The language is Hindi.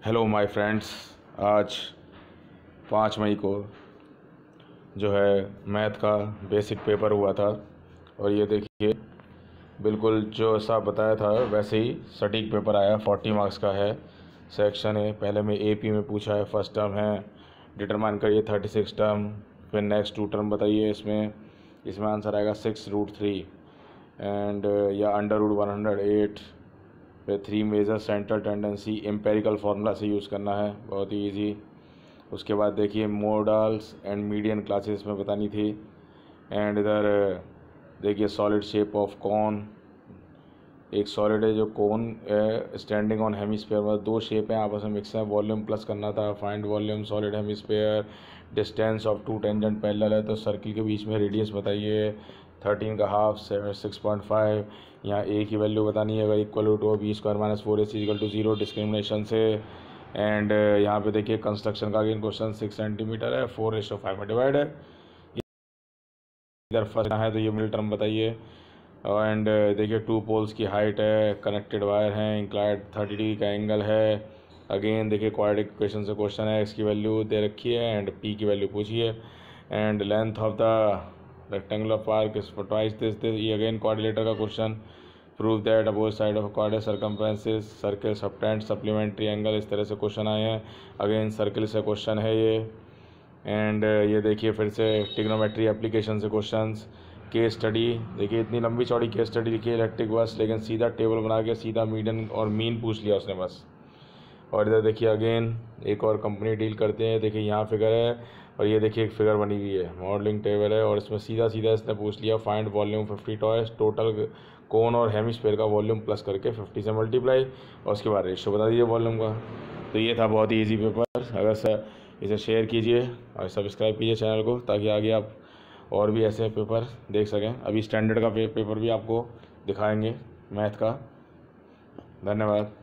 Hello my friends. आज 5 मई को जो है मैथ का बेसिक पेपर हुआ था और ये देखिए बिल्कुल जो ऐसा बताया था वैसे ही सटीक पेपर आया। 40 मार्क्स का है। सेक्शन है, पहले में एपी में पूछा है, फर्स्ट टर्म है, डिटरमाइन करिए 36 टर्म, फिर नेक्स्ट 2 टर्म बताइए। इसमें आंसर आएगा 6√3 एंड या √108। फिर 3 major central tendency empirical formula से यूज़ करना है, बहुत ही इजी। उसके बाद देखिए मोडल्स एंड मीडियन क्लासेस में बतानी थी। एंड इधर देखिए सॉलिड शेप ऑफ कॉन, एक सॉलिड है जो कोन स्टैंडिंग ऑन हेमिस्फीयर, मतलब 2 शेप हैं आपस में मिक्स है। वॉल्यूम प्लस करना था, find volume solid hemisphere. Distance of 2 tangent parallel है तो सर्किल के बीच में रेडियस बताइए 13 का हाफ 6.5। यहाँ ए की वैल्यू बतानी है, अगर equal to b² - 4ac = 0 discrimination से। एंड यहाँ पे देखिए कंस्ट्रक्शन का अगेन क्वेश्चन 6 सेंटीमीटर है, 4:5 में डिवाइड है। इधर फर्स्ट है तो ये मिडिल टर्म बताइए। एंड देखिए 2 पोल्स की हाइट है, कनेक्टेड वायर हैं, इंक्लाइंड 30 डिग्री का एंगल है। अगेन देखिए क्वाड्रेटिक इक्वेशन से क्वेश्चन है, एक्स की वैल्यू दे रखी है एंड पी की वैल्यू पूछिए। And length of the rectangular park is twice this. ये अगेन क्वाड्रिलेटर का question. Prove that opposite side of quadrate circumferences circle subtend supplementary angle, इस तरह से क्वेश्चन आए हैं। अगेन सर्किल से क्वेश्चन है ये। एंड ये देखिए फिर से ट्रिग्नोमेट्री एप्लीकेशन से क्वेश्चंस। केस स्टडी देखिए, इतनी लंबी चौड़ी केस स्टडी लिखी है इलेक्ट्रिक बस, लेकिन सीधा टेबल बना के सीधा मीडियन और मीन पूछ लिया उसने बस। और इधर देखिए अगेन एक और कंपनी डील करते हैं, देखिए यहाँ फिगर है और ये देखिए एक फिगर बनी हुई है, मॉडलिंग टेबल है और इसमें सीधा सीधा इसने पूछ लिया find volume 50 toys, total cone और हेमिस्फीयर का वॉल्यूम प्लस करके 50 से मल्टीप्लाई और उसके बाद रेशियो बता दीजिए वॉल्यूम का। तो ये था बहुत ही ईजी पेपर। अगर सर इसे शेयर कीजिए और सब्सक्राइब कीजिए चैनल को, ताकि आगे आप और भी ऐसे पेपर देख सकें। अभी स्टैंडर्ड का पेपर भी आपको दिखाएंगे मैथ का। धन्यवाद।